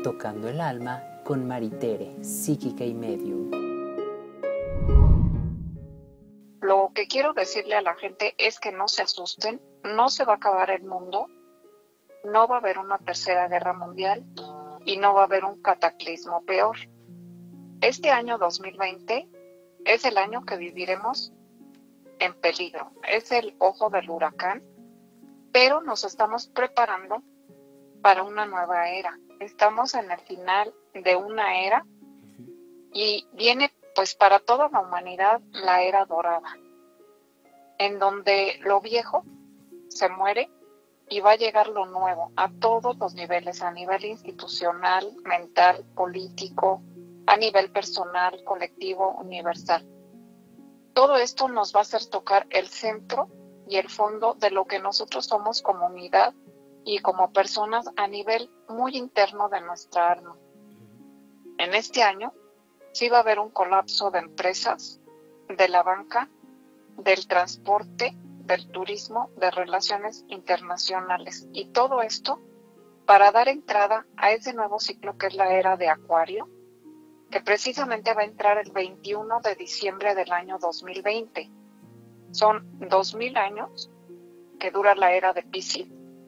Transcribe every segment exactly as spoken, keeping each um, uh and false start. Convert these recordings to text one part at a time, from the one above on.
Tocando el alma con Maritere, psíquica y medium. Lo que quiero decirle a la gente es que no se asusten, no se va a acabar el mundo, no va a haber una tercera guerra mundial y no va a haber un cataclismo peor. Este año dos mil veinte es el año que viviremos en peligro, es el ojo del huracán, pero nos estamos preparando para una nueva era. Estamos en el final de una era y viene pues para toda la humanidad la era dorada, en donde lo viejo se muere y va a llegar lo nuevo a todos los niveles, a nivel institucional, mental, político, a nivel personal, colectivo, universal. Todo esto nos va a hacer tocar el centro y el fondo de lo que nosotros somos como unidad y como personas a nivel muy interno de nuestra alma. En este año sí va a haber un colapso de empresas, de la banca, del transporte, del turismo, de relaciones internacionales. Y todo esto para dar entrada a ese nuevo ciclo que es la era de Acuario, que precisamente va a entrar el veintiuno de diciembre del año dos mil veinte. Son dos mil años que dura la era de Piscis.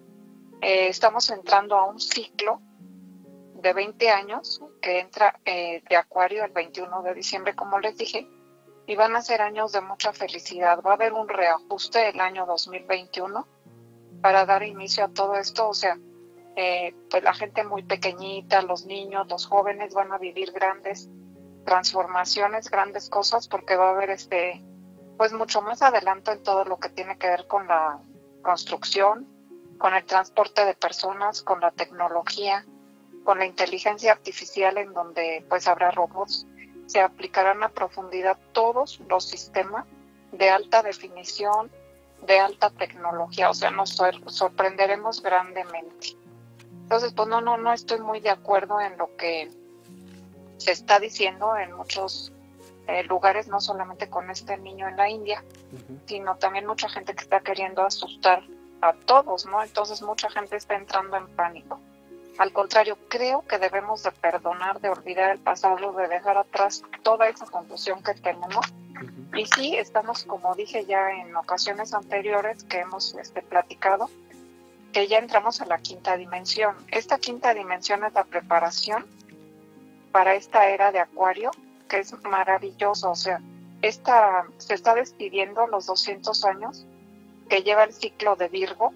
Eh, estamos entrando a un ciclo de veinte años que entra eh, de Acuario el veintiuno de diciembre, como les dije, y van a ser años de mucha felicidad. Va a haber un reajuste el año dos mil veintiuno para dar inicio a todo esto. O sea, eh, pues la gente muy pequeñita, los niños, los jóvenes van a vivir grandes transformaciones, grandes cosas, porque va a haber este, pues mucho más adelanto en todo lo que tiene que ver con la construcción, con el transporte de personas, con la tecnología, con la inteligencia artificial, en donde pues habrá robots. Se aplicarán a profundidad todos los sistemas de alta definición, de alta tecnología, o sea, nos sor- sorprenderemos grandemente. Entonces, pues no, no, no estoy muy de acuerdo en lo que se está diciendo en muchos eh, lugares, no solamente con este niño en la India, uh-huh. sino también mucha gente que está queriendo asustar a todos, ¿no? Entonces mucha gente está entrando en pánico. Al contrario, creo que debemos de perdonar, de olvidar el pasado, de dejar atrás toda esa confusión que tenemos. Uh-huh. Y sí, estamos, como dije ya en ocasiones anteriores que hemos este, platicado, que ya entramos a la quinta dimensión. Esta quinta dimensión es la preparación para esta era de Acuario, que es maravilloso. O sea, esta, se está despidiendo los doscientos años que lleva el ciclo de Virgo,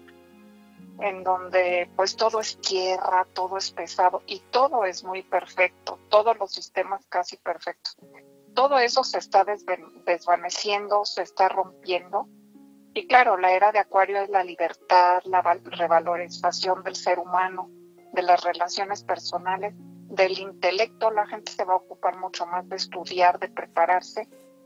en donde pues todo es tierra, todo es pesado y todo es muy perfecto, todos los sistemas casi perfectos. Todo eso se está desven- desvaneciendo, se está rompiendo. Y claro, la era de Acuario es la libertad, la val- revalorización del ser humano, de las relaciones personales, del intelecto. La gente se va a ocupar mucho más de estudiar, de prepararse.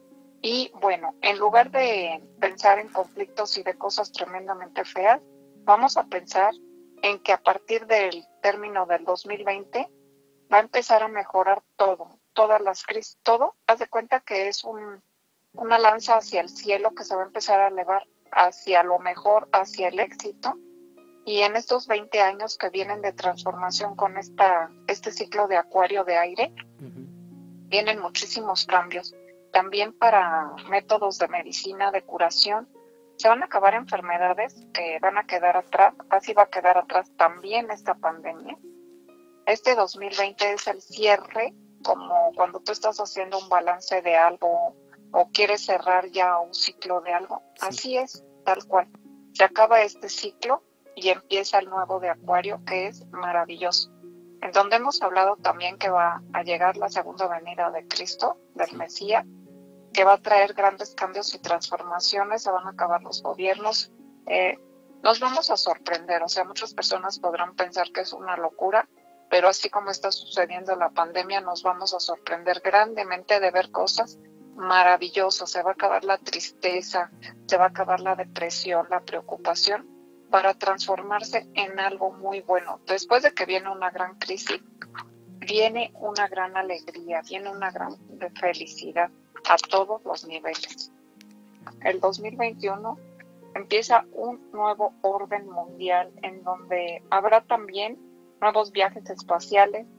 Y bueno, en lugar de pensar en conflictos y de cosas tremendamente feas, vamos a pensar en que a partir del término del dos mil veinte va a empezar a mejorar todo, todas las crisis, todo. Haz de cuenta que es un, una lanza hacia el cielo que se va a empezar a elevar hacia lo mejor, hacia el éxito. Y en estos veinte años que vienen de transformación con esta, este ciclo de Acuario de aire, uh-huh. vienen muchísimos cambios. También para métodos de medicina, de curación, se van a acabar enfermedades que van a quedar atrás, así va a quedar atrás también esta pandemia. Este dos mil veinte es el cierre, como cuando tú estás haciendo un balance de algo o quieres cerrar ya un ciclo de algo. Sí. Así es, tal cual. Se acaba este ciclo y empieza el nuevo de Acuario, que es maravilloso. En donde hemos hablado también que va a llegar la segunda venida de Cristo, del Mesías, que va a traer grandes cambios y transformaciones, se van a acabar los gobiernos, eh, nos vamos a sorprender. O sea, muchas personas podrán pensar que es una locura, pero así como está sucediendo la pandemia, nos vamos a sorprender grandemente de ver cosas maravillosas. Se va a acabar la tristeza, se va a acabar la depresión, la preocupación, para transformarse en algo muy bueno. Después de que viene una gran crisis, viene una gran alegría, viene una gran felicidad a todos los niveles. El dos mil veintiuno empieza un nuevo orden mundial en donde habrá también nuevos viajes espaciales,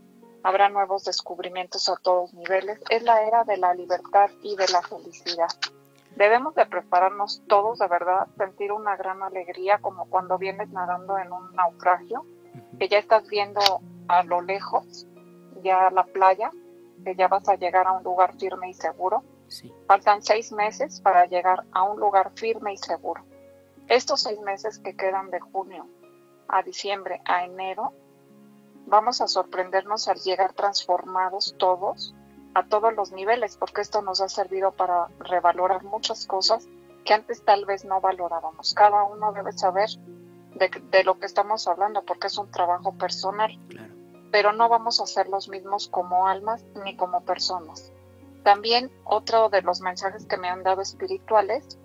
habrá nuevos descubrimientos a todos niveles. Es la era de la libertad y de la felicidad. Debemos de prepararnos todos, de verdad, sentir una gran alegría como cuando vienes nadando en un naufragio, que ya estás viendo a lo lejos, ya la playa, que ya vas a llegar a un lugar firme y seguro. Sí. Faltan seis meses para llegar a un lugar firme y seguro. Estos seis meses que quedan de junio a diciembre a enero, vamos a sorprendernos al llegar transformados todos, a todos los niveles, porque esto nos ha servido para revalorar muchas cosas que antes tal vez no valorábamos. Cada uno debe saber de, de lo que estamos hablando, porque es un trabajo personal. Claro. Pero no vamos a ser los mismos como almas ni como personas. También otro de los mensajes que me han dado espirituales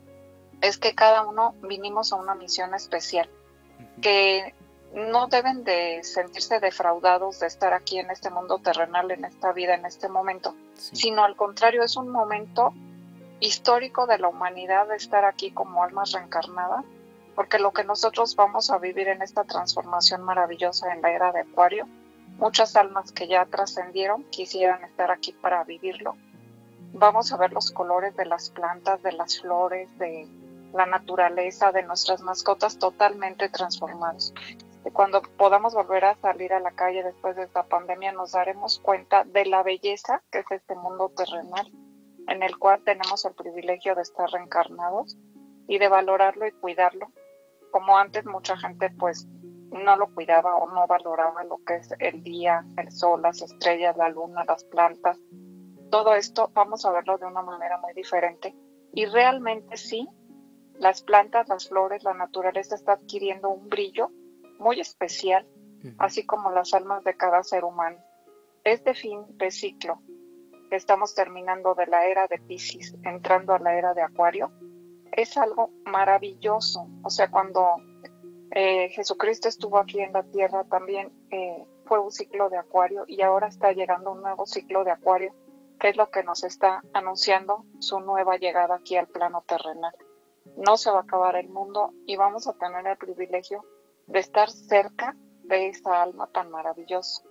es que cada uno vinimos a una misión especial, uh-huh. que no deben de sentirse defraudados de estar aquí en este mundo terrenal, en esta vida, en este momento, sí. sino al contrario, es un momento histórico de la humanidad de estar aquí como almas reencarnadas, porque lo que nosotros vamos a vivir en esta transformación maravillosa en la era de Acuario, muchas almas que ya trascendieron quisieran estar aquí para vivirlo. Vamos a ver los colores de las plantas, de las flores, de la naturaleza, de nuestras mascotas totalmente transformados. Y cuando podamos volver a salir a la calle después de esta pandemia, nos daremos cuenta de la belleza que es este mundo terrenal, en el cual tenemos el privilegio de estar reencarnados y de valorarlo y cuidarlo. Como antes mucha gente pues no lo cuidaba o no valoraba lo que es el día, el sol, las estrellas, la luna, las plantas. Todo esto vamos a verlo de una manera muy diferente. Y realmente sí, las plantas, las flores, la naturaleza está adquiriendo un brillo muy especial, uh-huh. así como las almas de cada ser humano. Este fin de ciclo que estamos terminando de la era de Piscis, entrando a la era de Acuario, es algo maravilloso. O sea, cuando eh, Jesucristo estuvo aquí en la tierra, también eh, fue un ciclo de Acuario y ahora está llegando un nuevo ciclo de Acuario, que es lo que nos está anunciando su nueva llegada aquí al plano terrenal. No se va a acabar el mundo y vamos a tener el privilegio de estar cerca de esa alma tan maravillosa.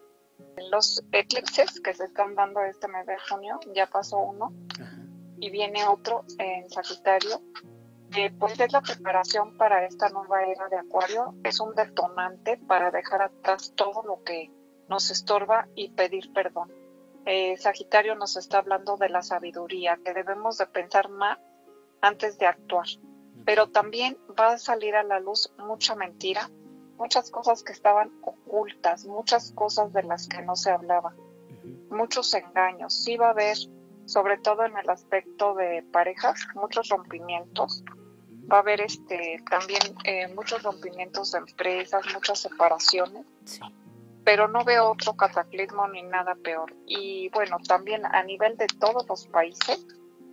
Los eclipses que se están dando este mes de junio, ya pasó uno, uh-huh. y viene otro en Sagitario, que pues es la preparación para esta nueva era de Acuario, es un detonante para dejar atrás todo lo que nos estorba y pedir perdón. Eh, Sagitario nos está hablando de la sabiduría, que debemos de pensar más antes de actuar, pero también va a salir a la luz mucha mentira, muchas cosas que estaban ocultas, muchas cosas de las que no se hablaba, uh-huh. muchos engaños. Sí va a haber, sobre todo en el aspecto de parejas, muchos rompimientos. Va a haber este también eh, muchos rompimientos de empresas, muchas separaciones, sí. pero no veo otro cataclismo ni nada peor. Y bueno, también a nivel de todos los países,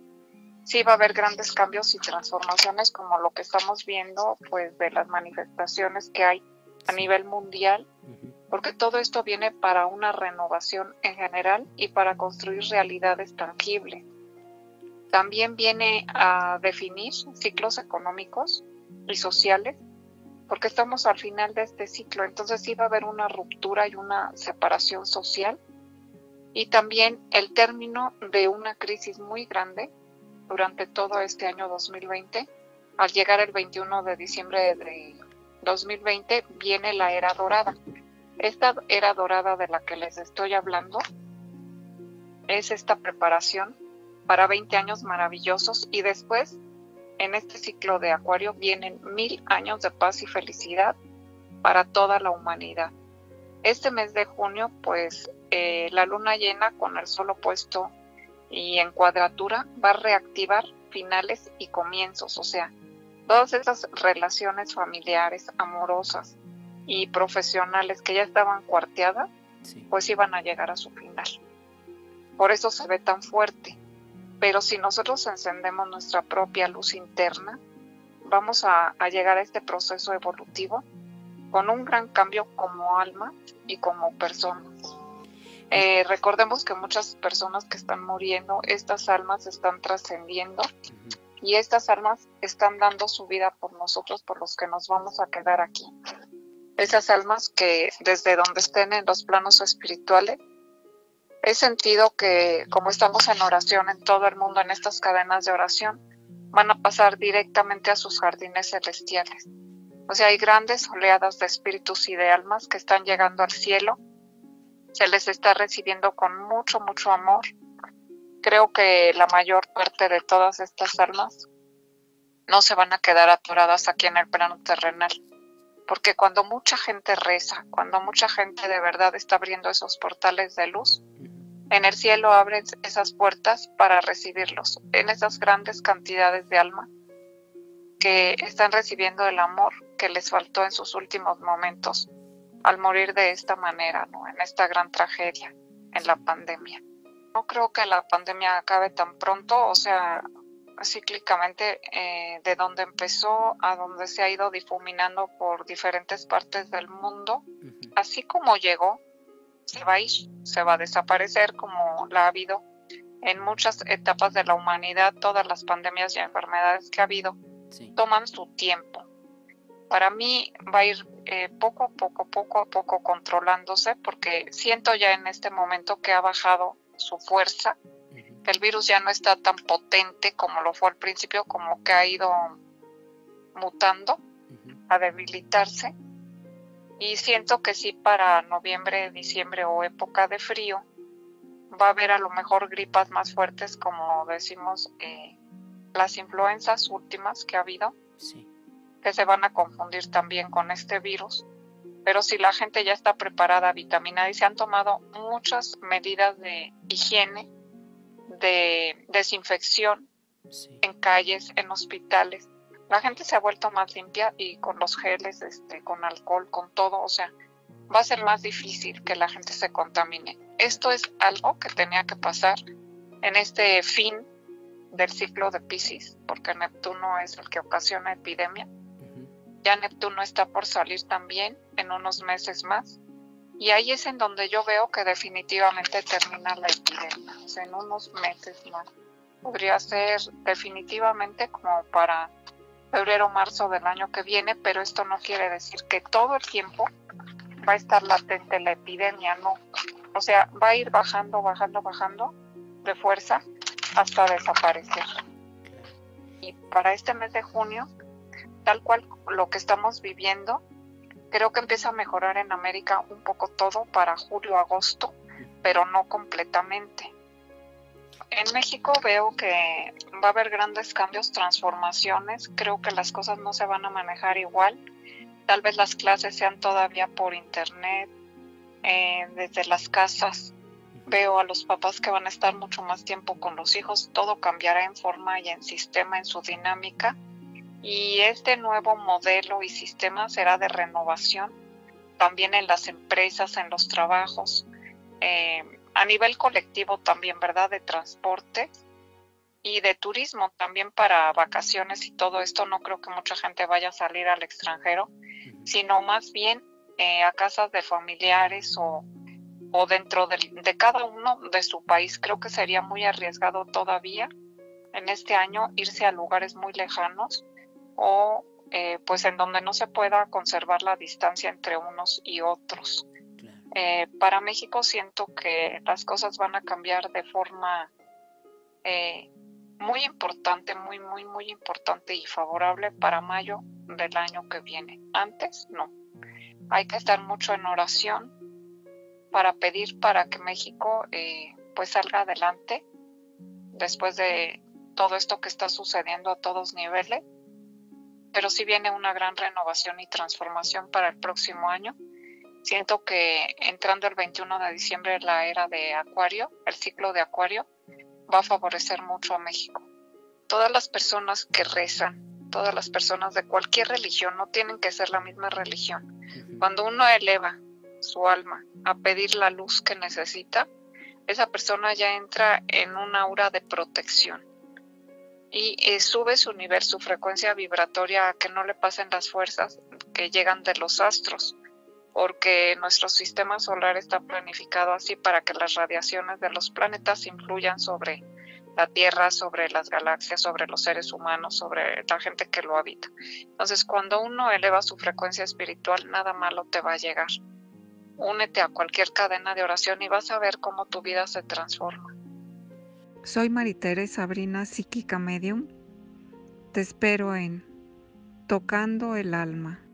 sí va a haber grandes cambios y transformaciones como lo que estamos viendo, pues de las manifestaciones que hay a nivel mundial, porque todo esto viene para una renovación en general y para construir realidades tangibles. También viene a definir ciclos económicos y sociales, porque estamos al final de este ciclo, entonces sí va a haber una ruptura y una separación social, y también el término de una crisis muy grande durante todo este año dos mil veinte. Al llegar el veintiuno de diciembre de dos mil veinte viene la era dorada. Esta era dorada de la que les estoy hablando es esta preparación para veinte años maravillosos, y después en este ciclo de Acuario vienen mil años de paz y felicidad para toda la humanidad. Este mes de junio pues eh, la luna llena con el sol opuesto y en cuadratura va a reactivar finales y comienzos, o sea, todas esas relaciones familiares, amorosas y profesionales que ya estaban cuarteadas, sí. pues iban a llegar a su final. Por eso se ve tan fuerte. Pero si nosotros encendemos nuestra propia luz interna, vamos a, a llegar a este proceso evolutivo con un gran cambio como alma y como personas. Eh, recordemos que muchas personas que están muriendo, estas almas están trascendiendo, uh-huh. y estas almas están dando su vida por nosotros, por los que nos vamos a quedar aquí. Esas almas que desde donde estén en los planos espirituales He sentido que como estamos en oración en todo el mundo, en estas cadenas de oración, van a pasar directamente a sus jardines celestiales. O sea, hay grandes oleadas de espíritus y de almas que están llegando al cielo. Se les está recibiendo con mucho, mucho amor. Creo que la mayor parte de todas estas almas no se van a quedar atoradas aquí en el plano terrenal. Porque cuando mucha gente reza, cuando mucha gente de verdad está abriendo esos portales de luz, en el cielo abren esas puertas para recibirlos, en esas grandes cantidades de alma que están recibiendo el amor que les faltó en sus últimos momentos al morir de esta manera, ¿no? En esta gran tragedia, en la pandemia. No creo que la pandemia acabe tan pronto, o sea, cíclicamente eh, de donde empezó a donde se ha ido difuminando por diferentes partes del mundo, uh-huh. Así como llegó, se va a ir, se va a desaparecer, como la ha habido en muchas etapas de la humanidad. Todas las pandemias y enfermedades que ha habido sí. Toman su tiempo. Para mí va a ir eh, poco a poco, poco a poco controlándose, porque siento ya en este momento que ha bajado su fuerza, uh-huh. Que el virus ya no está tan potente como lo fue al principio, como que ha ido mutando, uh-huh. A debilitarse. Y siento que sí, para noviembre, diciembre o época de frío, va a haber a lo mejor gripas más fuertes, como decimos, eh, las influencias últimas que ha habido, sí. Que se van a confundir también con este virus. Pero si la gente ya está preparada, vitaminada, y se han tomado muchas medidas de higiene, de desinfección, sí. En calles, en hospitales, la gente se ha vuelto más limpia y con los geles, este, con alcohol, con todo, o sea, va a ser más difícil que la gente se contamine. Esto es algo que tenía que pasar en este fin del ciclo de Piscis, porque Neptuno es el que ocasiona epidemia. Uh-huh. Ya Neptuno está por salir también en unos meses más, y ahí es en donde yo veo que definitivamente termina la epidemia, o sea, en unos meses más. Podría ser definitivamente como para febrero o marzo del año que viene, pero esto no quiere decir que todo el tiempo va a estar latente la epidemia, no. O sea, va a ir bajando, bajando, bajando de fuerza hasta desaparecer. Y para este mes de junio, tal cual lo que estamos viviendo, creo que empieza a mejorar en América un poco todo para julio, agosto, pero no completamente. En México veo que va a haber grandes cambios, transformaciones. Creo que las cosas no se van a manejar igual. Tal vez las clases sean todavía por internet, eh, desde las casas. Veo a los papás que van a estar mucho más tiempo con los hijos. Todo cambiará en forma y en sistema, en su dinámica. Y este nuevo modelo y sistema será de renovación, también en las empresas, en los trabajos, eh, a nivel colectivo también, ¿verdad? De transporte y de turismo también para vacaciones y todo esto. No creo que mucha gente vaya a salir al extranjero, sino más bien eh, a casas de familiares o, o dentro de, de cada uno de su país. Creo que sería muy arriesgado todavía en este año irse a lugares muy lejanos o eh, pues en donde no se pueda conservar la distancia entre unos y otros. Eh, para México siento que las cosas van a cambiar de forma eh, muy importante, muy, muy, muy importante y favorable para mayo del año que viene. Antes, no. Hay que estar mucho en oración para pedir para que México eh, pues salga adelante después de todo esto que está sucediendo a todos niveles. Pero sí viene una gran renovación y transformación para el próximo año. Siento que entrando el veintiuno de diciembre la era de Acuario, el ciclo de Acuario, va a favorecer mucho a México. Todas las personas que rezan, todas las personas de cualquier religión, no tienen que ser la misma religión. Cuando uno eleva su alma a pedir la luz que necesita, esa persona ya entra en un aura de protección. Y eh, sube su nivel, su frecuencia vibratoria, a que no le pasen las fuerzas que llegan de los astros, porque nuestro sistema solar está planificado así para que las radiaciones de los planetas influyan sobre la Tierra, sobre las galaxias, sobre los seres humanos, sobre la gente que lo habita. Entonces, cuando uno eleva su frecuencia espiritual, nada malo te va a llegar. únete a cualquier cadena de oración y vas a ver cómo tu vida se transforma. Soy Maritere Sabrina, psíquica medium. Te espero en Tocando el Alma.